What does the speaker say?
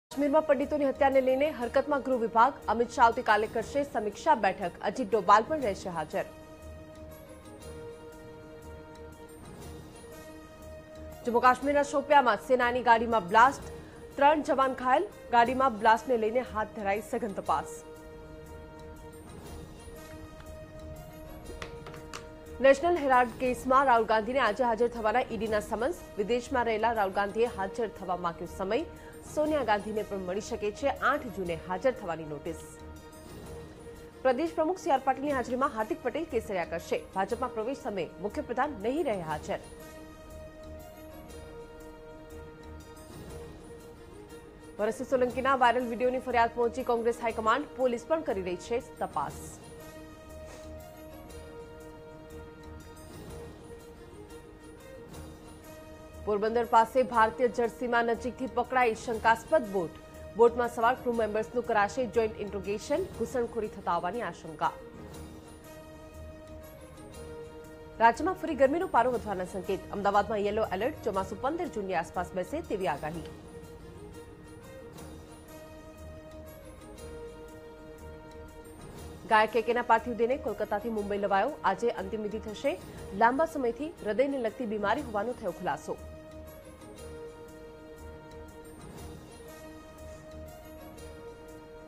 કાશ્મીરમાં પંડિતોની હત્યાને લઈને હરકતમાં ગૃહ વિભાગ અમિત શાહ આવતીકાલે કરશે સમીક્ષા બેઠક અજીત ડોભાલ પણ રહેશે હાજર। જમ્મુ કાશ્મીરના શોપિયામાં સેનાની ગાડીમાં બ્લાસ્ટ, 3 જવાન ઘાયલ। ગાડીમાં બ્લાસ્ટને લઈને હાથ ધરાઈ સઘન તપાસ। નેશનલ હેરાલ્ડ કેસમાં રાહુલ ગાંધીને આજે હાજર થવાના ઈડીના સમન્સ। વિદેશમાં રહેલા રાહુલ ગાંધીએ હાજર થવા માંગ્યો સમય। સોનિયા ગાંધીને પણ મળી શકે છે 8 જૂને હાજર થવાની નોટિસ। પ્રદેશ પ્રમુખ સી.આર. પાટીલની હાજરીમાં હાર્દિક પટેલ કેસરિયા કરશે। ભાજપમાં પ્રવેશ સમયે મુખ્યપ્રધાન નહીં રહે હાજર। વરસી સોલંકીના વાયરલ વીડિયોની ફરિયાદ પહોંચી કોંગ્રેસ હાઈકમાન્ડ। પોલીસ પણ કરી રહી છે તપાસ। પોરબંદર પાસે ભારતીય જળસીમા નજીકથી પકડાઈ શંકાસ્પદ બોટ। બોટમાં સવાર ક્રૂ મેમ્બર્સનું કરાશે જોઈન્ટ ઇન્ટ્રોગેશન। ઘૂસણખોરી થતા હોવાની આશંકા। રાજ્યમાં ફરી ગરમીનો પારો વધવાના સંકેત। અમદાવાદમાં યેલો એલર્ટ। ચોમાસું 15 જૂનની આસપાસ બેસે તેવી આગાહી। ગાયક કેકેના પાર્થિવ દેહને કોલકાતાથી મુંબઈ લવાયો। આજે અંતિમ વિધિ થશે। લાંબા સમયથી હૃદયને લગતી બીમારી હોવાનો થયો ખુલાસો।